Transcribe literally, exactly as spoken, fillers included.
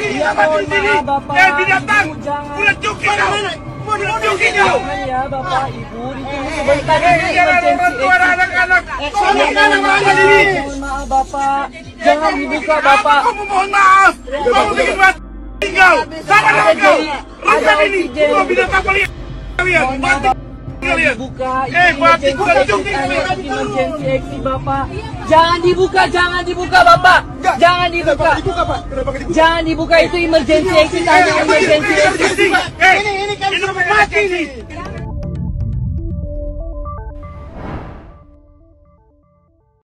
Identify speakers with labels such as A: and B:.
A: Ya, mohon maaf Bapak.
B: Eh, binatang.
A: Ibu, jangan.
B: Udah cuki kau. Udah cuki kau.
A: Jangan ya Bapak, Ibu. Ditunggu sebentar.
B: Eh,
A: Ini
B: jangan orang
A: emergency
B: tua
A: exit.
B: anak-anak.
A: Eh,
B: Kau
A: ya,
B: anak-anak
A: mohon
B: mana
A: maaf.
B: ini?
A: Mohon maaf Bapak. Jangan dibuka Bapak.
B: Kau mohon maaf. Kau bikin mati tinggal. Sama dengan kau. Rencana ini. Kau binatang kalian. Kalian. Mati kalian.
A: Dibuka.
B: Eh, mati.
A: Emergency
B: Bukan
A: exit.
B: cuki.
A: Emergency exit Bapak. Jangan dibuka, jangan dibuka Bapak. Jangan dibuka. Jangan dibuka, itu emergency exit. Hanya emergency exit.
B: Eh, ini ini kan sudah mati nih.